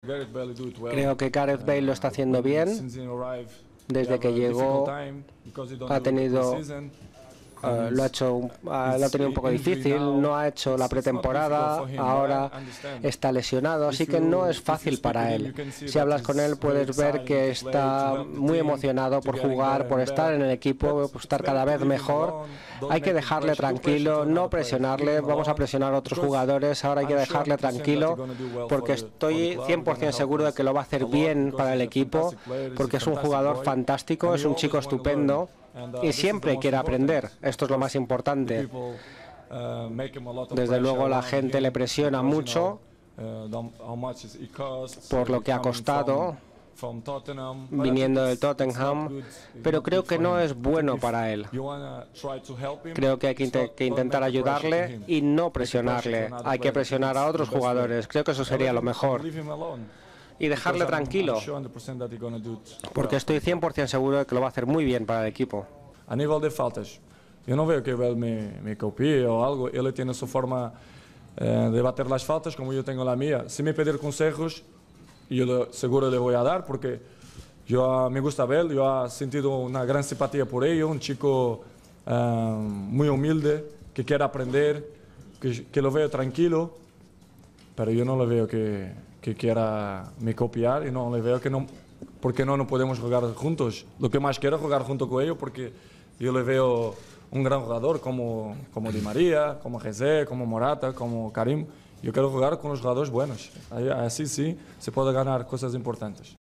Creo que Gareth Bale lo está haciendo bien. Desde que llegó ha tenido lo ha tenido un poco difícil, no ha hecho la pretemporada, ahora está lesionado, así que no es fácil para él. Si hablas con él puedes ver que está muy emocionado por jugar, por estar en el equipo, por estar cada vez mejor. Hay que dejarle tranquilo, no presionarle, vamos a presionar a otros jugadores, ahora hay que dejarle tranquilo, porque estoy 100% seguro de que lo va a hacer bien para el equipo, porque es un jugador fantástico, es un chico estupendo y siempre quiere aprender. Esto es lo más importante. Desde luego la gente le presiona mucho por lo que ha costado viniendo del Tottenham, pero creo que no es bueno para él. Creo que hay que intentar ayudarle y no presionarle. Hay que presionar a otros jugadores. Creo que eso sería lo mejor. Y dejarle tranquilo, porque estoy 100% seguro de que lo va a hacer muy bien para el equipo. A nível de faltas, eu não vejo que ele me copie ou algo, ele tem a sua forma de bater las faltas, como eu tenho la mía. Si me pedir consejos, yo seguro le voy a dar, porque yo me gusta ver, yo he sentido una gran simpatía por ello, un chico muy humilde, que quiere aprender, que lo veo tranquilo, pero yo no le veo que quiera me copiar y no le veo que no, porque no podemos jugar juntos. Lo que más quiero es jugar junto con ellos, porque yo le veo un gran jugador como Di María, como José, como Morata, como Karim. Yo quiero jugar con los jugadores buenos. Así sí se puede ganar cosas importantes.